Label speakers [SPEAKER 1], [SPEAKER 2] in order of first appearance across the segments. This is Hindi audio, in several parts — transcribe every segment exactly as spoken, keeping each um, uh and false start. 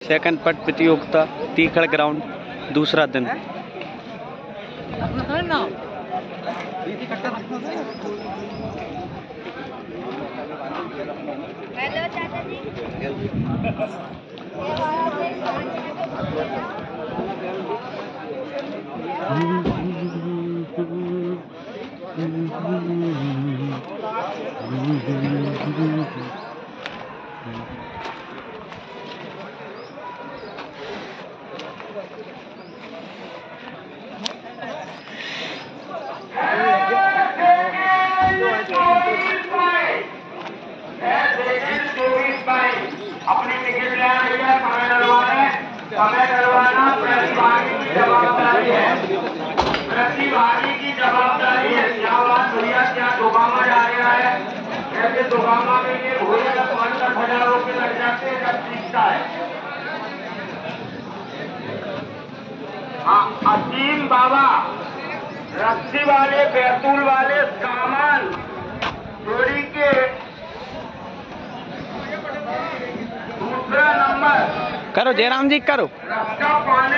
[SPEAKER 1] सेकंड पट प्रतियोगिता तीखड़ ग्राउंड दूसरा दिन।
[SPEAKER 2] हेलो चाचा जी।
[SPEAKER 3] अपनी टिकट ले भैया, समय डलवाना समय डलवाना प्रतिभागी की जवाबदारी है। प्रतिभागी की जवाबदारी है। क्या बात भैया, क्या दुगामा जा रहा है? ऐसे दुगामा में ये भोजन पाँच दस हजार रुपये लग जाते हैं जब सीखता है। हाँ, असीम बाबा रस्सी वाले बैतूल वाले सामान चोरी के दूसरा नंबर
[SPEAKER 1] करो जयराम जी करो।
[SPEAKER 3] रास्ता पाने,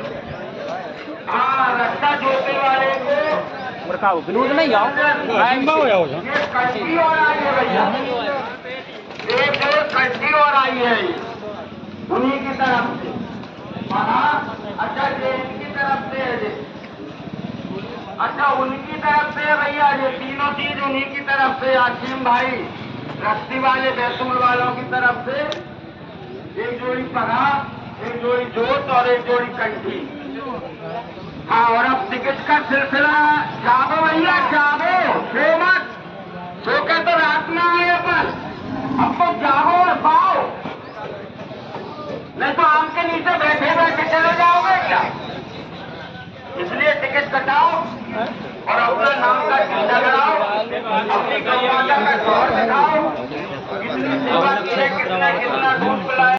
[SPEAKER 3] हाँ रास्ता जोतने वाले को
[SPEAKER 1] विनोद नहीं आओ
[SPEAKER 3] ये कल्टी और आई है भैया, एक एक कल्टी और आई है उन्हीं की तरफ से। अच्छा ये इनकी तरफ से है जी, अच्छा उनकी तरफ से भैया, ये तीनों चीज उन्हीं की तरफ से। आसिम भाई रस्सी वाले बैतूल वालों की तरफ से एक जोड़ी पगा, एक जोड़ी जोत और एक जोड़ी कंठी। हाँ, और अब टिकट का सिलसिला जागो भैया, जागो, सो मत, सो के तो रात में आए अपन, अब तो जागो और पाओ, नहीं तो आम के नीचे बैठे बैठे चले जाओगे क्या? इसलिए टिकट कटाओ और अपना नाम का चिन्ह लगाओ, अपनी गौमाता का जोर दिखाओ, कितनी सेवा की है, कितना कितना दूध पिलाया।